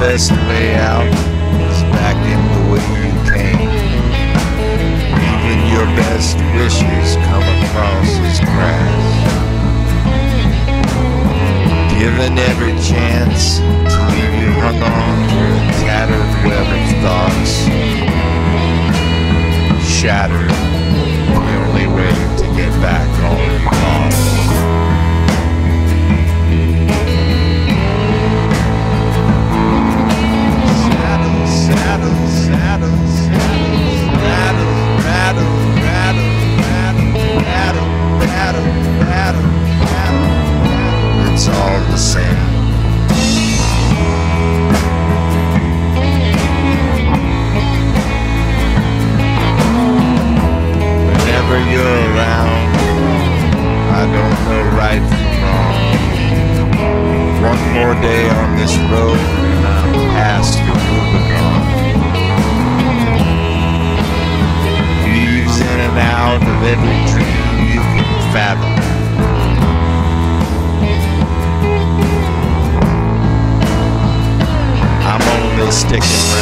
best way out is back in the way you came. Even your best wishes come across as grass. Given every chance to leave you hung on to a tattered web of thoughts, shattered, the only way to get back all you lost. It's all the same. Whenever you're around, I don't know right from wrong. One more day on this road and I'm past your Rubicon. Leaves in and out of every dream you can fathom. I'm only sticking around